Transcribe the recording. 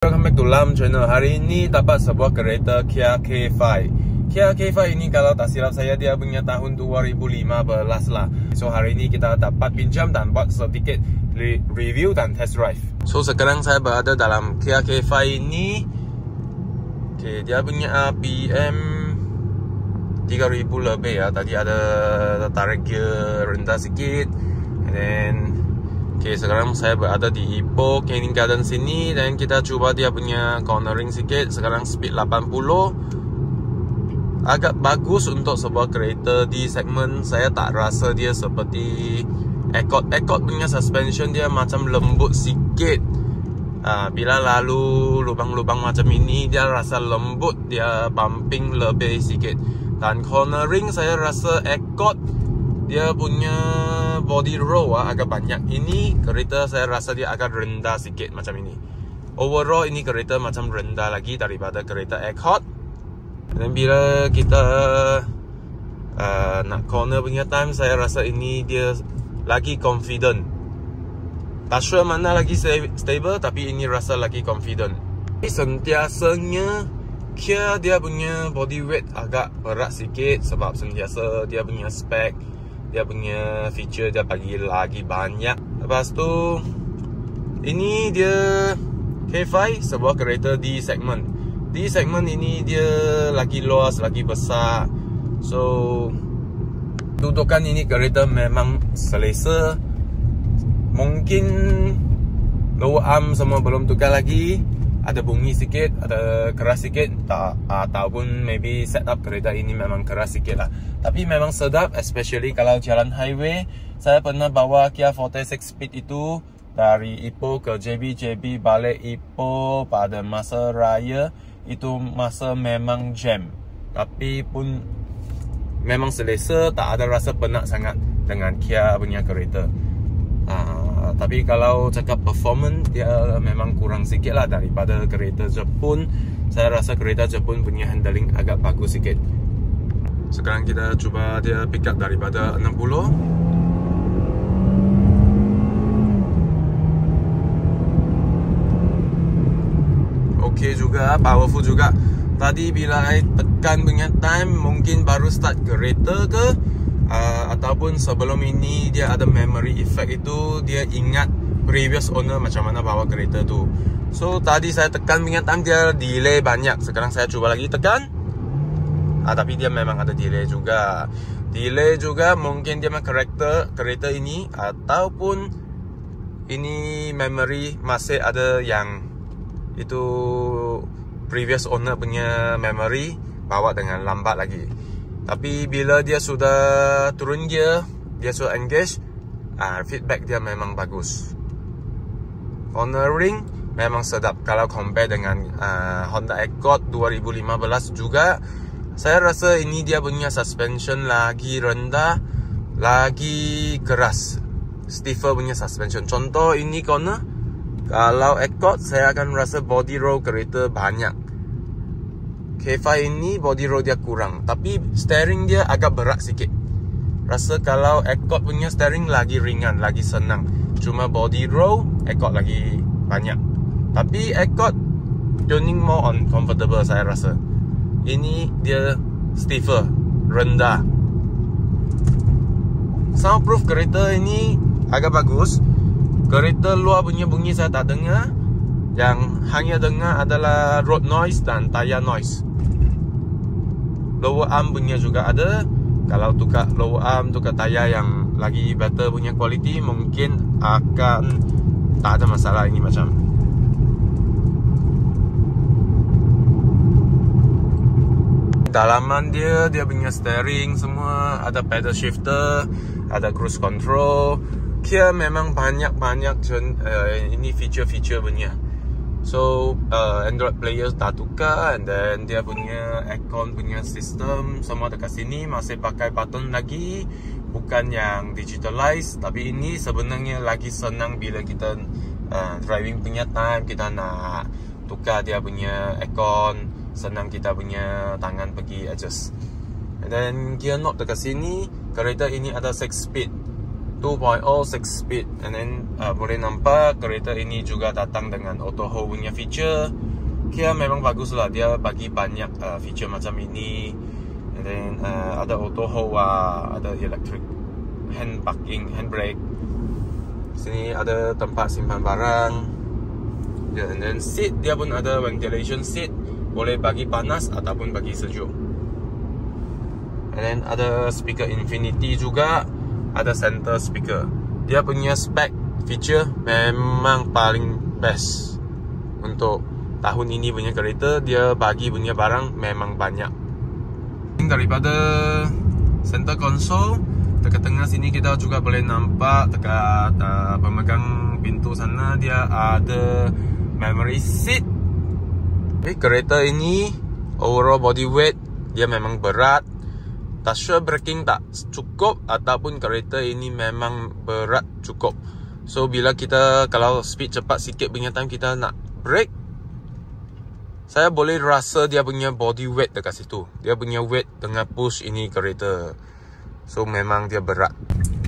welcome back to Lam Channel. Hari ini dapat sebuah kereta Kia K5. Kia K5 ini kalau tak silap saya dia punya tahun 2015 lah. So hari ini kita dapat pinjam dan buat sedikit review dan test drive. So sekarang saya berada dalam Kia K5 ini. Okay, dia punya RPM 3000 lebih ya. Tadi ada tarik gear rendah sikit. And then okay, sekarang saya berada di Ipoh Canning Garden sini dan kita coba dia punya cornering sikit. Sekarang speed 80. Agak bagus untuk sebuah kereta di segmen. Saya tak rasa dia seperti Accord. Accord punya suspension dia macam lembut sikit. Bila lalu lubang-lubang macam ini dia rasa lembut, dia bumping lebih sikit. Dan cornering saya rasa Accord dia punya body roll agak banyak. Ini kereta saya rasa dia agak rendah sikit macam ini. Overall ini kereta macam rendah lagi daripada kereta Accord. Dan bila kita nak corner punya time, saya rasa ini dia lagi confident. Tak sure mana lagi stable, tapi ini rasa lagi confident. Sentiasanya Kia dia punya body weight agak berat sikit sebab sentiasa dia punya spek, dia punya feature dia bagi lagi banyak. Lepas tu ini dia K5, sebuah kereta di segmen. Di segmen ini dia lagi luas, lagi besar. So dudukan ini kereta memang selesa. Mungkin lower arm semua belum tukar lagi. Ada bunyi sikit, ada keras sikit tak, ataupun maybe setup kereta ini memang keras sikit lah. Tapi memang sedap, especially kalau jalan highway. Saya pernah bawa Kia Forte 6 Speed itu dari Ipoh ke JB balik Ipoh pada masa raya. Itu masa memang jam, tapi pun memang selesa, tak ada rasa penat sangat dengan Kia punya kereta. Tapi kalau cakap performance, dia memang kurang sikit lah daripada kereta Jepun. Saya rasa kereta Jepun punya handling agak bagus sikit. Sekarang kita cuba dia pick up daripada 60. Okay juga, powerful juga. Tadi bila saya tekan punya time, mungkin baru start kereta ke, ataupun sebelum ini dia ada memory effect itu, dia ingat previous owner macam mana bawa kereta tu. So tadi saya tekan punya time dia delay banyak. Sekarang saya cuba lagi tekan, tapi dia memang ada delay juga. Delay juga mungkin dia memang karakter kereta ini, ataupun ini memory masih ada yang itu previous owner punya memory bawa dengan lambat lagi. Tapi bila dia sudah turun gear, dia sudah engage, feedback dia memang bagus. Cornering memang sedap. Kalau compare dengan Honda Accord 2015 juga, saya rasa ini dia punya suspension lagi rendah, lagi keras, stiffer punya suspension. Contoh ini corner, kalau Accord saya akan rasa body roll kereta banyak. K5 ini body roll dia kurang, tapi steering dia agak berat sikit. Rasa kalau Accord punya steering lagi ringan, lagi senang. Cuma body roll Accord lagi banyak. Tapi Accord tuning more on comfortable saya rasa. Ini dia stiffer, rendah. Soundproof kereta ini agak bagus. Kereta luar punya bunyi saya tak dengar. Yang hanya dengar adalah road noise dan tayar noise. Lower arm punya juga ada. Kalau tukar lower arm, tukar tayar yang lagi better punya quality, mungkin akan tak ada masalah ini macam. Dalaman dia punya steering semua, ada pedal shifter, ada cruise control. Kia memang banyak-banyak ini feature-feature punya. So Android players dah tukar, and then dia punya aircon punya sistem semua dekat sini masih pakai button lagi, bukan yang digitalized. Tapi ini sebenarnya lagi senang bila kita driving punya time, kita nak tukar dia punya aircon, senang kita punya tangan pergi adjust. And then gear knob dekat sini. Kereta ini ada 6 speed. 2.0 6 speed. And then boleh nampak kereta ini juga datang dengan auto hold punya feature. Kia memang bagus lah, dia bagi banyak feature macam ini. And then ada auto hold, ada electric hand parking, handbrake. Sini ada tempat simpan barang. And then seat dia pun ada ventilation seat, boleh bagi panas ataupun bagi sejuk. And then ada speaker infinity juga, ada center speaker. Dia punya spek feature memang paling best untuk tahun ini punya kereta. Dia bagi punya barang memang banyak. Daripada center console, dekat tengah sini kita juga boleh nampak dekat pemegang pintu sana dia ada memory seat. Kereta ini overall body weight dia memang berat. Tak sure braking tak cukup ataupun kereta ini memang berat cukup. So bila kita kalau speed cepat sikit punya time kita nak brake, saya boleh rasa dia punya body weight dekat situ. Dia punya weight tengah push ini kereta. So memang dia berat.